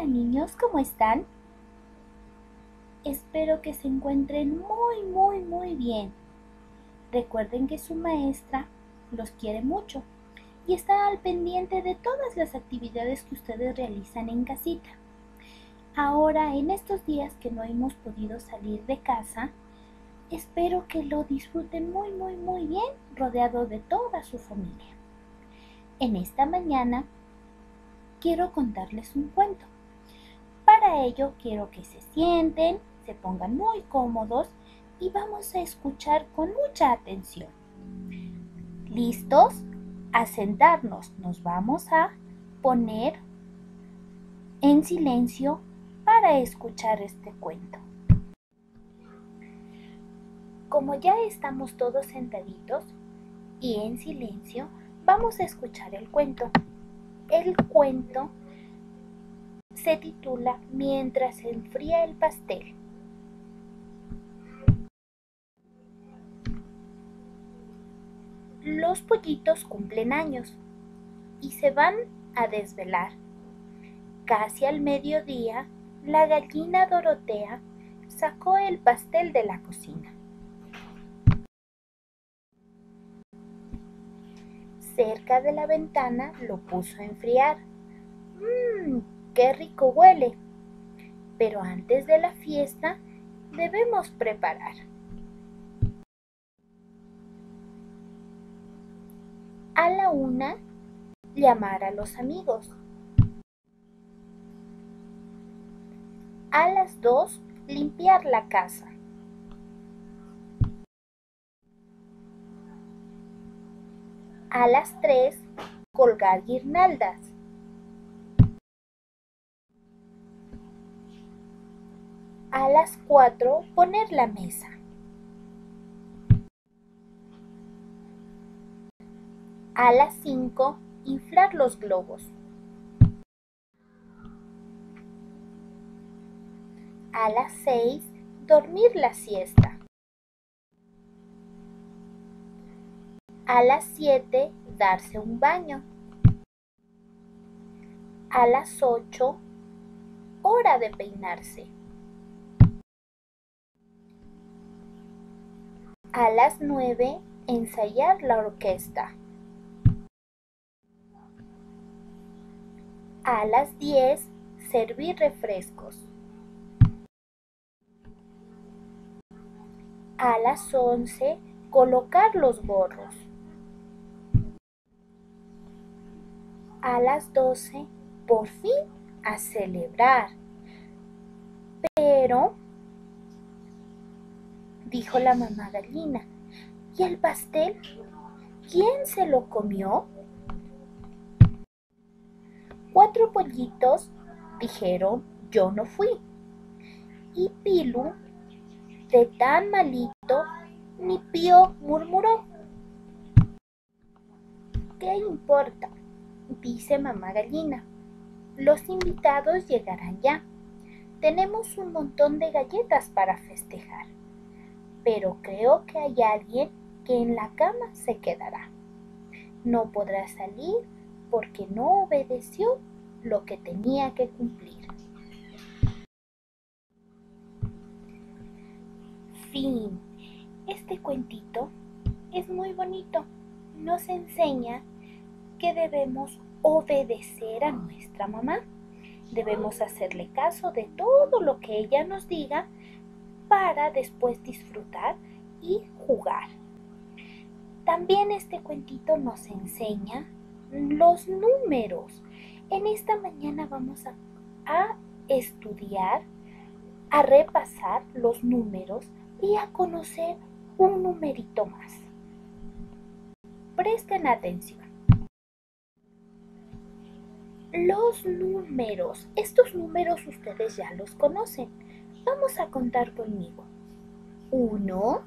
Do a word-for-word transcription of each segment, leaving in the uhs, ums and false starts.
Hola niños, ¿cómo están? Espero que se encuentren muy, muy, muy bien. Recuerden que su maestra los quiere mucho y está al pendiente de todas las actividades que ustedes realizan en casita. Ahora, en estos días que no hemos podido salir de casa, espero que lo disfruten muy, muy, muy bien, rodeado de toda su familia. En esta mañana quiero contarles un cuento. Para ello quiero que se sienten, se pongan muy cómodos y vamos a escuchar con mucha atención. ¿Listos? A sentarnos. Nos vamos a poner en silencio para escuchar este cuento. Como ya estamos todos sentaditos y en silencio, vamos a escuchar el cuento. El cuento se titula Mientras se enfría el pastel. Los pollitos cumplen años y se van a desvelar. Casi al mediodía, la gallina Dorotea sacó el pastel de la cocina. Cerca de la ventana lo puso a enfriar. ¡Mmm! ¡Qué rico huele! Pero antes de la fiesta debemos preparar. A la una, llamar a los amigos. A las dos, limpiar la casa. A las tres, colgar guirnaldas. A las cuatro, poner la mesa. A las cinco, inflar los globos. A las seis, dormir la siesta. A las siete, darse un baño. A las ocho, hora de peinarse. A las nueve, ensayar la orquesta. A las diez, servir refrescos. A las once, colocar los gorros. A las doce, por fin, a celebrar. Pero, dijo la mamá gallina, ¿y el pastel? ¿Quién se lo comió? Cuatro pollitos dijeron, yo no fui. Y Pilu, de tan malito, ni pío murmuró. ¿Qué importa? Dice mamá gallina. Los invitados llegarán ya. Tenemos un montón de galletas para festejar. Pero creo que hay alguien que en la cama se quedará. No podrá salir porque no obedeció lo que tenía que cumplir. Fin. Este cuentito es muy bonito. Nos enseña que debemos obedecer a nuestra mamá. Debemos hacerle caso de todo lo que ella nos diga para después disfrutar y jugar. También este cuentito nos enseña los números. En esta mañana vamos a, a estudiar, a repasar los números y a conocer un numerito más. Presten atención. Los números. Estos números ustedes ya los conocen. Vamos a contar conmigo. Uno,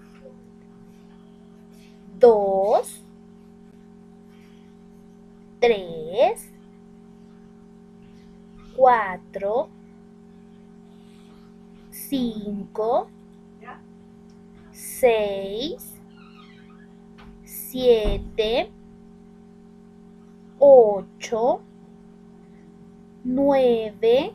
dos, tres, cuatro, cinco, seis, siete, ocho, nueve,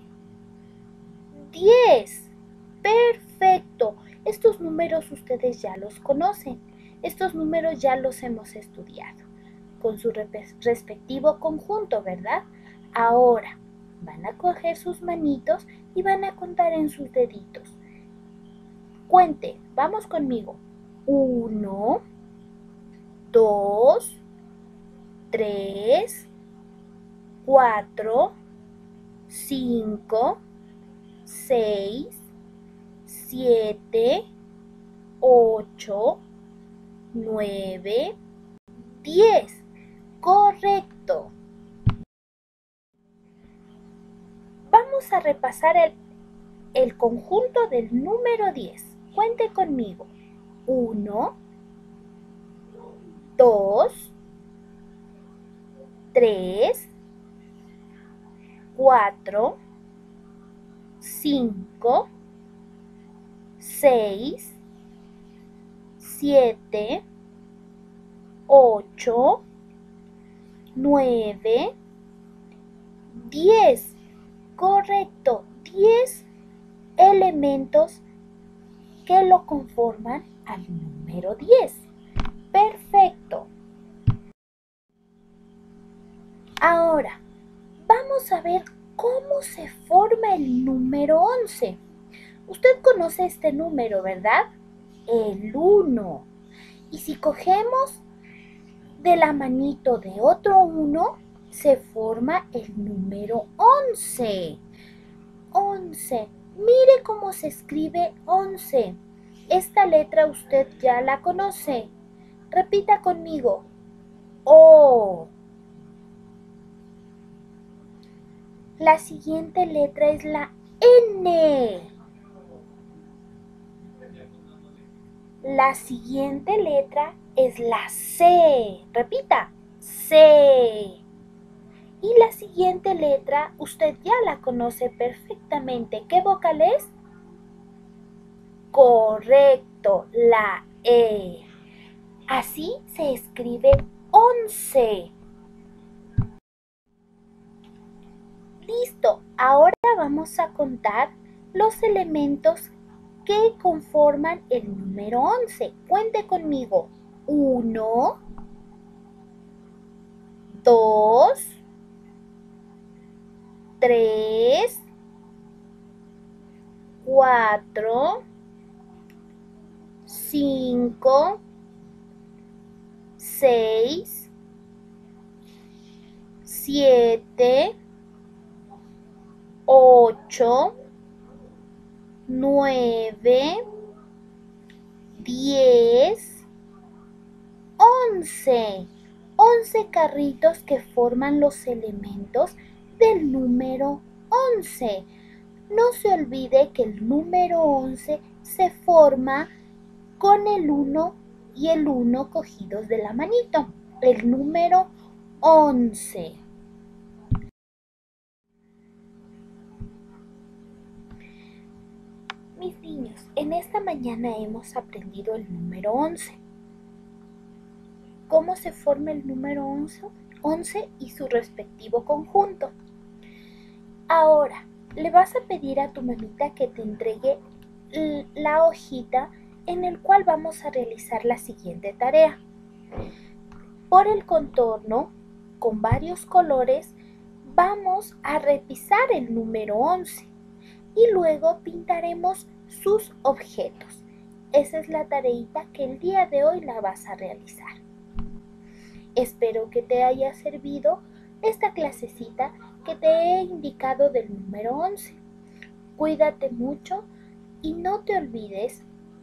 diez. Perfecto. Estos números ustedes ya los conocen. Estos números ya los hemos estudiado con su respectivo conjunto, ¿verdad? Ahora van a coger sus manitos y van a contar en sus deditos. Cuente, vamos conmigo. Uno, dos, tres, cuatro, cinco, seis, siete, ocho, nueve, diez. Correcto. Vamos a repasar el, el conjunto del número diez. Cuente conmigo. uno, dos, tres, cuatro, cinco, seis, siete, ocho, nueve, diez. Correcto, diez elementos que lo conforman al número diez. Perfecto. Ahora, vamos a ver cómo se forma el número once. Usted conoce este número, ¿verdad? El uno. Y si cogemos de la manito de otro uno, se forma el número once. once. Mire cómo se escribe once. Esta letra usted ya la conoce. Repita conmigo. O. La siguiente letra es la N. La siguiente letra es la C. Repita. C. Y la siguiente letra, usted ya la conoce perfectamente. ¿Qué vocal es? Correcto, la E. Así se escribe once. Listo, ahora vamos a contar los elementos que conforman el número once. Cuente conmigo. uno, dos, tres, cuatro, cinco, seis, siete, ocho, nueve, diez, once. once carritos que forman los elementos del número once. No se olvide que el número once se forma con el uno y el uno cogidos de la manito. El número once. Mis niños, en esta mañana hemos aprendido el número once. ¿Cómo se forma el número once? once y su respectivo conjunto. Ahora, le vas a pedir a tu mamita que te entregue la hojita en el cual vamos a realizar la siguiente tarea. Por el contorno, con varios colores, vamos a repisar el número once y luego pintaremos sus objetos. Esa es la tareita que el día de hoy la vas a realizar. Espero que te haya servido esta clasecita que te he indicado del número once. Cuídate mucho y no te olvides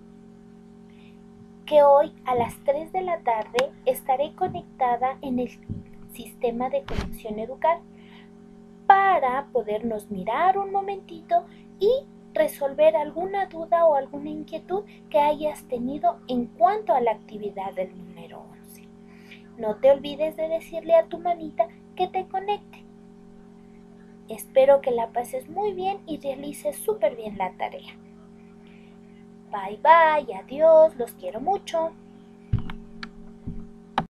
que hoy a las tres de la tarde estaré conectada en el sistema de conexión educar para podernos mirar un momentito y resolver alguna duda o alguna inquietud que hayas tenido en cuanto a la actividad del número once. No te olvides de decirle a tu mamita que te conecte. Espero que la pases muy bien y realices súper bien la tarea. Bye bye, adiós, los quiero mucho.